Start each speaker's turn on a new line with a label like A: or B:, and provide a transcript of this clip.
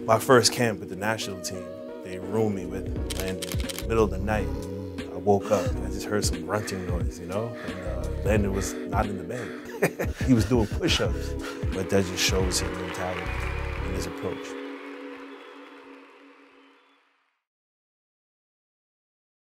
A: My first camp with the national team, they roomed me with Landon. In the middle of the night, I woke up and I just heard some grunting noise, you know? And Landon was not in the bed. He was doing push-ups. But that just shows his mentality and his approach.